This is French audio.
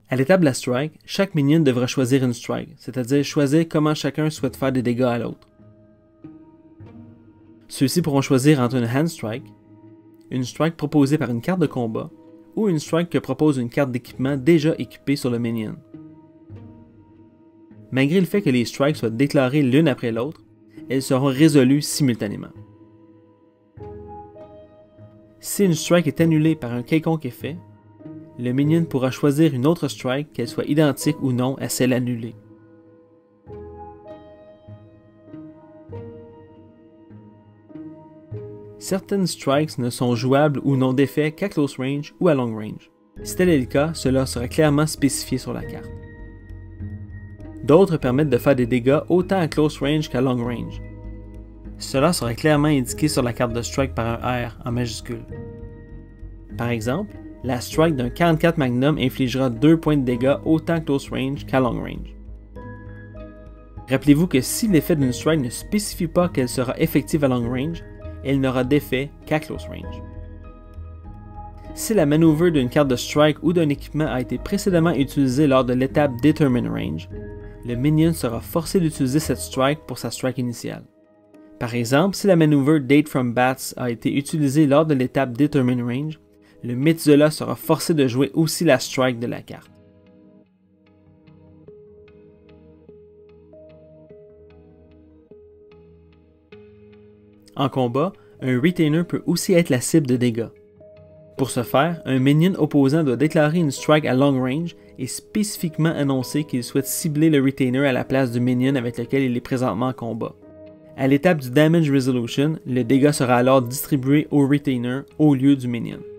À l'étape de la strike, chaque minion devra choisir une strike, c'est-à-dire choisir comment chacun souhaite faire des dégâts à l'autre. Ceux-ci pourront choisir entre une hand strike, une strike proposée par une carte de combat, ou une strike que propose une carte d'équipement déjà équipée sur le minion. Malgré le fait que les strikes soient déclarées l'une après l'autre, elles seront résolues simultanément. Si une strike est annulée par un quelconque effet, le minion pourra choisir une autre strike, qu'elle soit identique ou non à celle annulée. Certaines strikes ne sont jouables ou n'ont d'effet qu'à close range ou à long range. Si tel est le cas, cela sera clairement spécifié sur la carte. D'autres permettent de faire des dégâts autant à close range qu'à long range. Cela sera clairement indiqué sur la carte de strike par un R en majuscule. Par exemple, la strike d'un 44 Magnum infligera 2 points de dégâts autant à close range qu'à long range. Rappelez-vous que si l'effet d'une strike ne spécifie pas qu'elle sera effective à long range, elle n'aura d'effet qu'à close range. Si la maneuver d'une carte de strike ou d'un équipement a été précédemment utilisée lors de l'étape Determine Range, le minion sera forcé d'utiliser cette strike pour sa strike initiale. Par exemple, si la maneuver Date from Bats a été utilisée lors de l'étape Determine Range, le Methuselah sera forcé de jouer aussi la strike de la carte. En combat, un Retainer peut aussi être la cible de dégâts. Pour ce faire, un minion opposant doit déclarer une strike à long range et spécifiquement annoncer qu'il souhaite cibler le Retainer à la place du minion avec lequel il est présentement en combat. À l'étape du Damage Resolution, le dégât sera alors distribué au Retainer au lieu du minion.